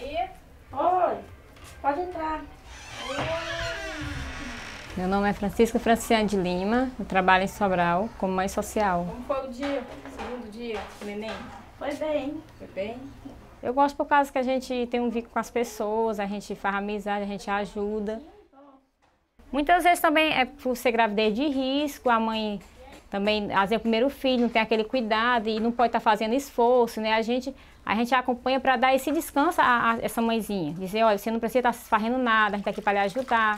Maria? Oi, pode entrar. Meu nome é Franciane de Lima, eu trabalho em Sobral como mãe social. Como foi o dia? Segundo dia do neném? Foi bem. Foi bem? Eu gosto por causa que a gente tem um vínculo com as pessoas, a gente faz amizade, a gente ajuda. Muitas vezes também é por ser gravidez de risco, a mãe também, às vezes é o primeiro filho, não tem aquele cuidado e não pode estar fazendo esforço, né? A gente acompanha para dar esse descanso a essa mãezinha. Dizer, olha, você não precisa estar fazendo nada, a gente está aqui para lhe ajudar.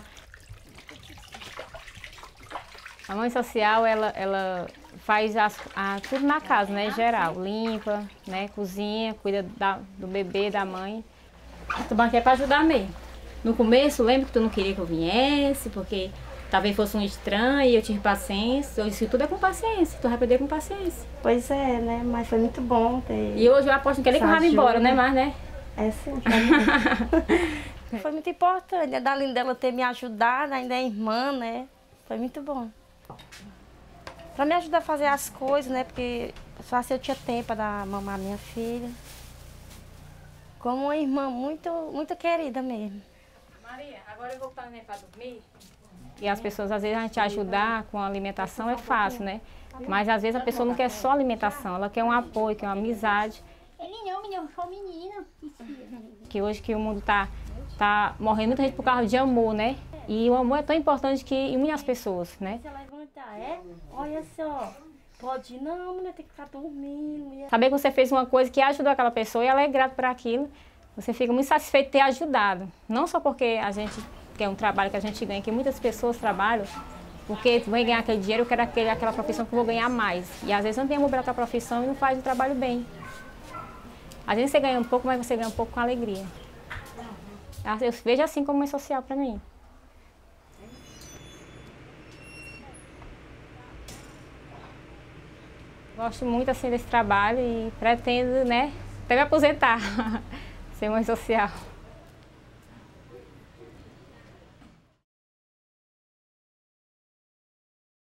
A mãe social, ela faz tudo na casa, né, em geral. Limpa, né, cozinha, cuida do bebê, da mãe. Tu banquei para ajudar mesmo. No começo, lembro que tu não queria que eu viesse, porque talvez fosse um estranho e eu tive paciência. Isso tudo é com paciência, tu vai aprender com paciência. Pois é, né? Mas foi muito bom ter... E hoje eu aposto que ele que vai embora, né, mas, né? É sim. Foi muito importante, né? Além dela ter me ajudado, ainda é irmã, né? Foi muito bom. Pra me ajudar a fazer as coisas, né? Porque só assim eu tinha tempo para mamar minha filha. Como uma irmã muito, muito querida mesmo. Maria, agora eu vou botar o neném para dormir. E as pessoas, às vezes, a gente ajudar com a alimentação é fácil, né? Mas às vezes a pessoa não quer só alimentação, ela quer um apoio, quer uma amizade. Ele não, menino, eu sou menina. Que hoje que o mundo tá morrendo muita gente por causa de amor, né? E o amor é tão importante que une as pessoas, né? Se ela levantar, olha só, pode não, mulher, tem que ficar dormindo. Mulher. Saber que você fez uma coisa que ajudou aquela pessoa e ela é grata por aquilo, você fica muito satisfeito de ter ajudado. Não só porque a gente quer um trabalho que a gente ganha, que muitas pessoas trabalham, porque vão ganhar aquele dinheiro, eu quero aquela profissão que eu vou ganhar mais. E às vezes não tem amor pela profissão e não faz o trabalho bem. Às vezes você ganha um pouco, mas você ganha um pouco com alegria. Eu vejo assim como mãe social para mim. Gosto muito assim desse trabalho e pretendo, né, até me aposentar, ser mãe social.